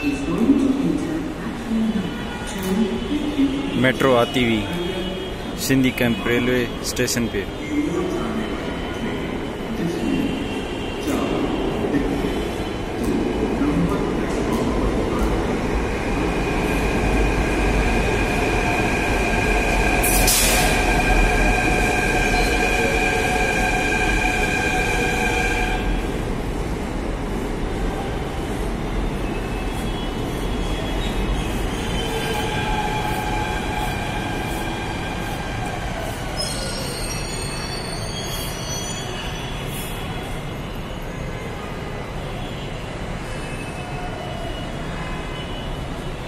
Metro आती हुई Sindhi camp railway station पे।